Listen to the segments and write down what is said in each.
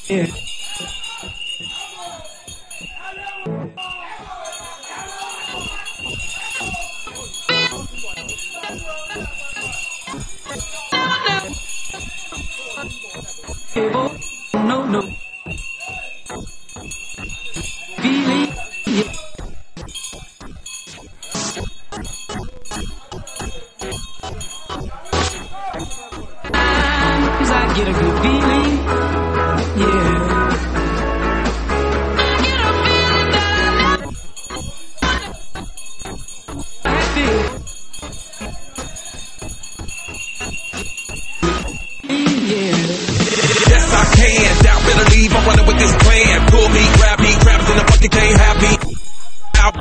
Yeah. No, no. Feeling, yeah. Cause I get a good feeling, yeah. I get a feeling that I feel. Yes, I can. Doubt better leave. I'm running with this plan. Pull me, grab me, crabs in the bucket can't have me. Out.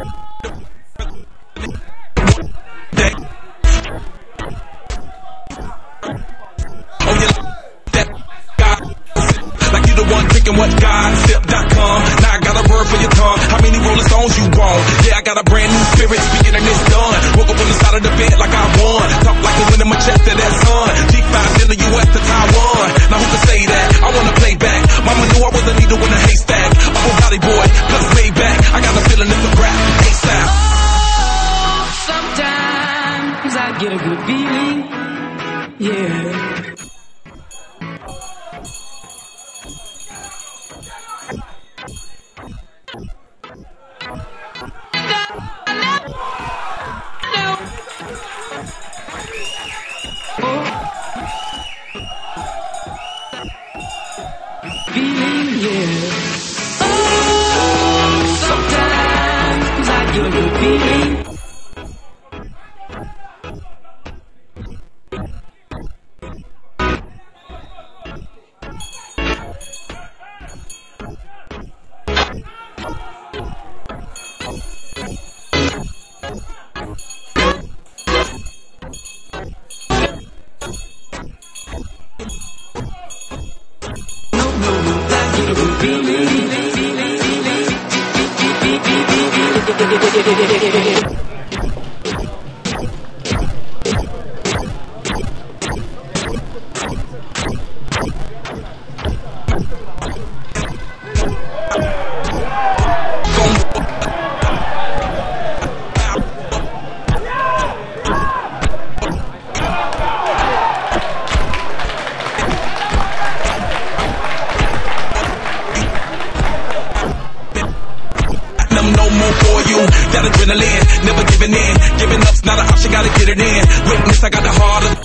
Oh yeah, that God. Like you the one picking what God sip.com. Now I got a word for your tongue. How many Rolling Stones you want? Yeah, I got a brand new spirit speaking and it's done. Woke up on the side of the bed like I won. Talk like a win in my chest to that sun. G5 in the US to Taiwan. Now who can say that? I wanna play back. Mama knew I was a needle in a haystack. I'm a body boy, plus way back. I got a feeling it's a rap. ASAP. Oh, sometimes I get a good feeling, yeah. Feeling, yeah. Oh, sometimes I get a good feeling. That adrenaline, never giving in. Giving up's not an option, gotta get it in. Witness, I got the heart of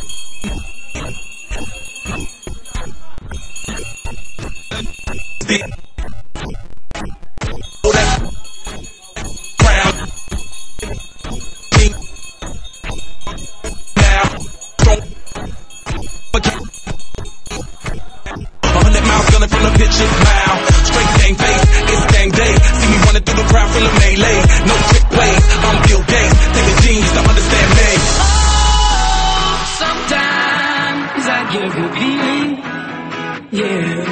oh, that crown. King. Now, don't forget. 100 miles gunning from the pitch's mouth. Straight game face, it's game day. See me running through the crowd full of melee. No trick plays, I'm Bill Gates. Take a genius to understand me. Oh, sometimes I get a good feeling, yeah.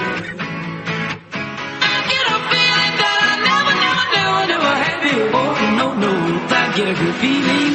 I get a feeling that I never had before. No, no, I get a good feeling.